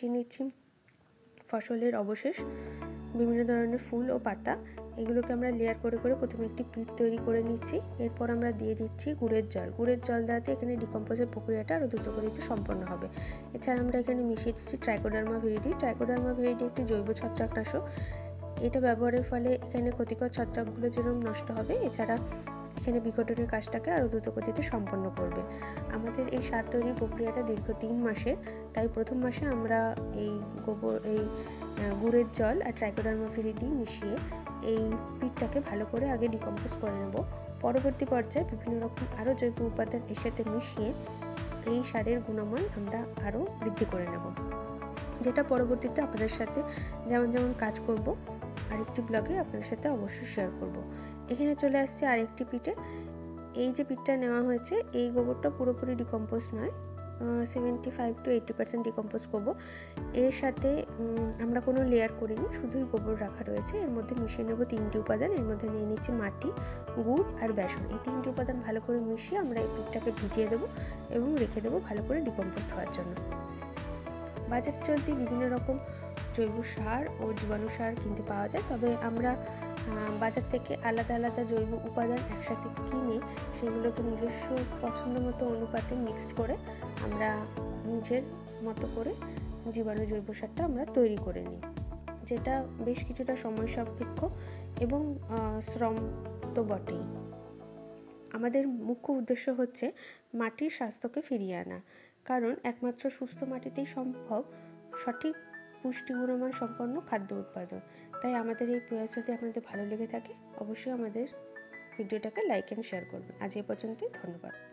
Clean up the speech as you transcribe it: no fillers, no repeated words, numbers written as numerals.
মিশিয়ে নিচ্ছি ফসলের অবশেষ, বিভিন্ন ধরনের ফুল ও পাতা। এগুলোকে আমরা লেয়ার করে করে প্রথমে একটি পিঠ তৈরি করে নিচ্ছি। এরপর আমরা দিয়ে দিচ্ছি গুড়ের জল। গুড়ের জল দেওয়াতে এখানে ডিকম্পোজের প্রক্রিয়াটা আরও দ্রুত গতিতে সম্পন্ন হবে। এছাড়া আমরা এখানে মিশিয়ে দিচ্ছি ট্রাইকোডার্মা ভিরিডি। ট্রাইকোডার্মা ভিরিডি একটি জৈব ছত্রাকনাশক। এটা ব্যবহারের ফলে এখানে ক্ষতিকর ছত্রাকগুলো যেরকম নষ্ট হবে, এছাড়া এখানে বিঘটনের কাজটাকে আরও দ্রুত গতিতে সম্পন্ন করবে। আমাদের এই সার তৈরির প্রক্রিয়াটা দীর্ঘ 3 মাসের, তাই প্রথম মাসে আমরা এই গুড়ের জল আর ট্রাইকোডার্মা ভিরিডি মিশিয়ে এই পিঠটাকে ভালো করে আগে ডিকম্পোজ করে নেব। পরবর্তী পর্যায়ে বিভিন্ন রকম আরও জৈব উপাদান এর সাথে মিশিয়ে এই সারের গুণমান আমরা আরও বৃদ্ধি করে নেব, যেটা পরবর্তীতে আপনাদের সাথে যেমন যেমন কাজ করব আরেকটি ব্লগে আপনাদের সাথে অবশ্যই শেয়ার করব। এখানে চলে আসছে আরেকটি পিঠে। এই যে পিঠটা নেওয়া হয়েছে, এই গোবরটা পুরোপুরি ডিকম্পোজ নয়, 75 to 80% ডিকম্পোজ করব। এর সাথে আমরা কোনো লেয়ার করিনি, শুধুই গোবর রাখা রয়েছে। এর মধ্যে মিশিয়ে নেব 3টি উপাদান। এর মধ্যে নিয়ে নিচ্ছি মাটি, গুড় আর বেসন। এই 3টি উপাদান ভালো করে মিশিয়ে আমরা এই পিঠটাকে ভিজিয়ে দেবো এবং রেখে দেবো ভালো করে ডিকম্পোজ হওয়ার জন্য। বাজারে চলতি বিভিন্ন রকম জৈব সার ও জীবাণু সার কিনতে পাওয়া যায়, তবে আমরা বাজার থেকে আলাদা আলাদা জৈব উপাদান একসাথে কিনে সেগুলোকে নিজস্ব পছন্দ মতো অনুপাতে মিক্সড করে আমরা নিজের মতো করে জীবাণু জৈব সারটা আমরা তৈরি করে নিই, যেটা বেশ কিছুটা সময় সাপেক্ষ এবং শ্রম তো বটেই। আমাদের মুখ্য উদ্দেশ্য হচ্ছে মাটির স্বাস্থ্যকে ফিরিয়ে আনা, কারণ একমাত্র সুস্থ মাটিতেই সম্ভব সঠিক পুষ্টি গুণমান সম্পন্ন খাদ্য উৎপাদন। তাই আমাদের এই প্রয়াস যদি আপনাদের ভালো লেগে থাকে, অবশ্যই আমাদের ভিডিওটাকে লাইক অ্যান্ড শেয়ার করবেন। আজ এ পর্যন্তই, ধন্যবাদ।